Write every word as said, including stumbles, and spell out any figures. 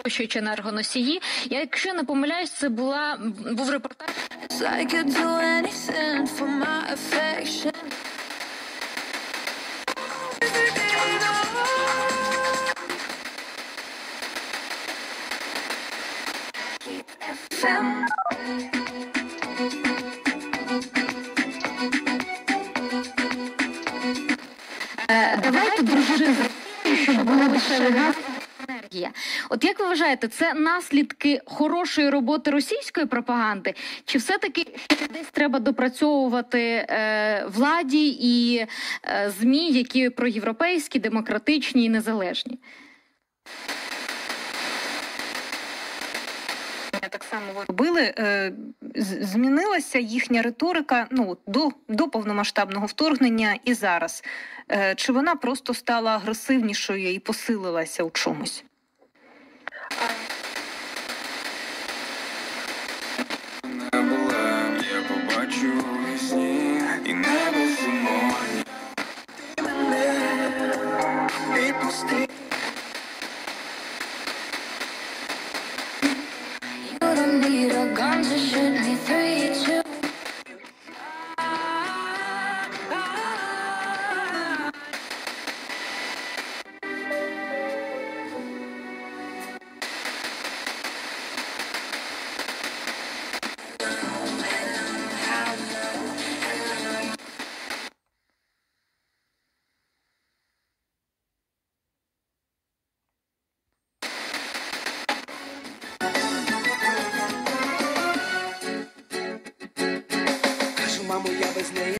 вирощуючи енергоносії. Я, якщо не помиляюсь, це була, був репортаж. Давайте дружити, щоб було дешеве газ і енергія. От як ви вважаєте, це наслідки хорошої роботи російської пропаганди? Чи все-таки десь треба допрацьовувати е, владі і е, ЗМІ, які проєвропейські, демократичні і незалежні? Так само робили, змінилася їхня риторика ну, до, до повномасштабного вторгнення і зараз. Чи вона просто стала агресивнішою і посилилася у чомусь? Я побачу у вісні і небо сумовні. Ти мене відпусти. Мамо, я без неї